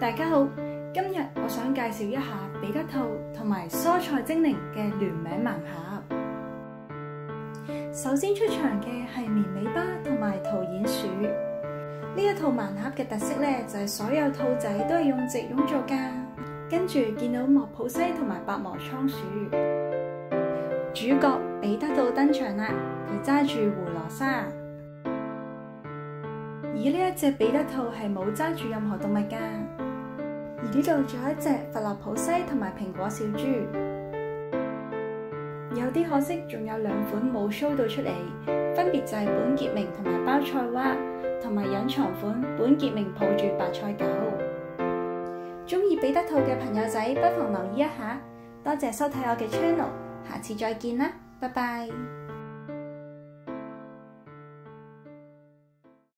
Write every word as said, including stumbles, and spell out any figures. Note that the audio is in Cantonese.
大家好，今日我想介紹一下彼得兔同埋蔬菜精靈嘅聯名盲盒。首先出場嘅係綿尾巴同埋桃鼴鼠。呢一套盲盒嘅特色咧，就係所有兔仔都係用植絨做㗎。跟住見到莫普西同埋白磨倉鼠。主角彼得兔登場啦，佢揸住胡羅莎。而呢一隻彼得兔係冇揸住任何動物㗎。而呢度仲有一隻弗洛普西同埋蘋果小豬。有啲可惜，仲有兩款冇 show 到出嚟，分別就係本傑明同埋包菜蛙，同埋隱藏款本傑明抱住白菜狗。鍾意彼得兔嘅朋友仔，不妨留意一下。多謝收睇我嘅 channel，下次再見啦，拜拜。